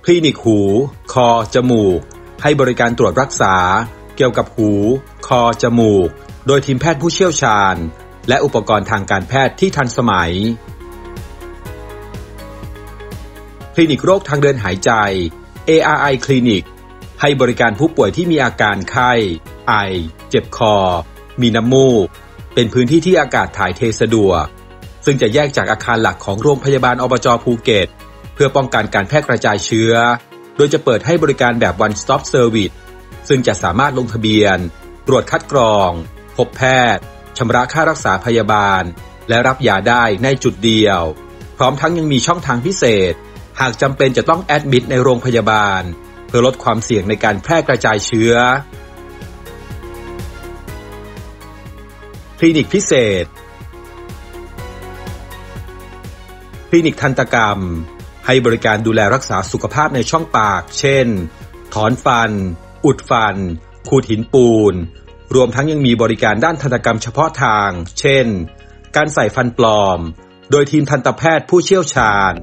คลินิกหูคอจมูกให้บริการตรวจรักษาเกี่ยวกับหูคอจมูกโดยทีมแพทย์ผู้เชี่ยวชาญและอุปกรณ์ทางการแพทย์ที่ทันสมัยคลินิกโรคทางเดินหายใจ ARI คลินิกให้บริการผู้ป่วยที่มีอาการไข้ไอเจ็บคอมีน้ำมูกเป็นพื้นที่ที่อากาศถ่ายเทสะดวกซึ่งจะแยกจากอาคารหลักของโรงพยาบาลอบจ.ภูเก็ตเพื่อป้องกันการแพร่กระจายเชื้อโดยจะเปิดให้บริการแบบ One Stop Service ซึ่งจะสามารถลงทะเบียนตรวจคัดกรองพบแพทย์ชำระค่ารักษาพยาบาลและรับยาได้ในจุดเดียวพร้อมทั้งยังมีช่องทางพิเศษหากจำเป็นจะต้องแอดมิดในโรงพยาบาลเพื่อลดความเสี่ยงในการแพร่กระจายเชื้อคลินิกพิเศษคลินิกทันตกรรมให้บริการดูแลรักษาสุขภาพในช่องปากเช่นถอนฟันอุดฟันขูดหินปูนรวมทั้งยังมีบริการด้านทันตกรรมเฉพาะทางเช่นการใส่ฟันปลอมโดยทีมทันตแพทย์ผู้เชี่ยวชาญ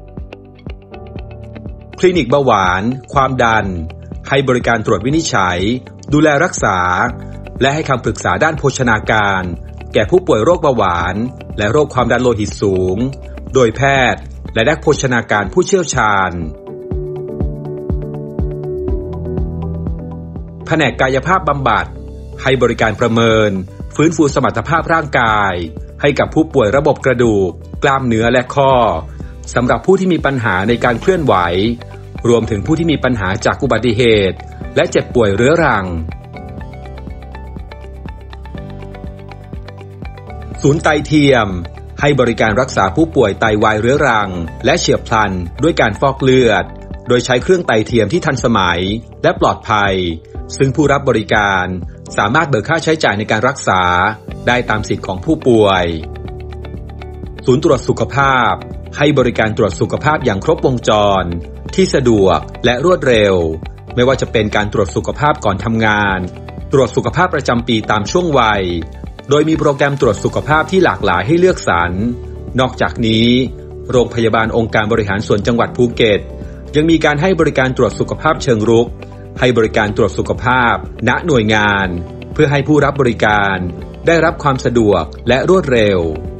คลินิกเบาหวานความดันให้บริการตรวจวินิจฉัยดูแลรักษาและให้คำปรึกษาด้านโภชนาการแก่ผู้ป่วยโรคเบาหวานและโรคความดันโลหิตสูงโดยแพทย์และนักโภชนาการผู้เชี่ยวชาญแผนกกายภาพบำบัดให้บริการประเมินฟื้นฟูสมรรถภาพร่างกายให้กับผู้ป่วยระบบกระดูกกล้ามเนื้อและข้อสำหรับผู้ที่มีปัญหาในการเคลื่อนไหวรวมถึงผู้ที่มีปัญหาจากอุบัติเหตุและเจ็บป่วยเรื้อรังศูนย์ไตเทียมให้บริการรักษาผู้ป่วยไตวายเรื้อรังและเฉียบพลันด้วยการฟอกเลือดโดยใช้เครื่องไตเทียมที่ทันสมัยและปลอดภัยซึ่งผู้รับบริการสามารถเบิกค่าใช้จ่ายในการรักษาได้ตามสิทธิ์ของผู้ป่วยศูนย์ตรวจสุขภาพให้บริการตรวจสุขภาพอย่างครบวงจรที่สะดวกและรวดเร็วไม่ว่าจะเป็นการตรวจสุขภาพก่อนทำงานตรวจสุขภาพประจำปีตามช่วงวัยโดยมีโปรแกรมตรวจสุขภาพที่หลากหลายให้เลือกสรรนอกจากนี้โรงพยาบาลองค์การบริหารส่วนจังหวัดภูเก็ตยังมีการให้บริการตรวจสุขภาพเชิงรุกให้บริการตรวจสุขภาพณหน่วยงานเพื่อให้ผู้รับบริการได้รับความสะดวกและรวดเร็ว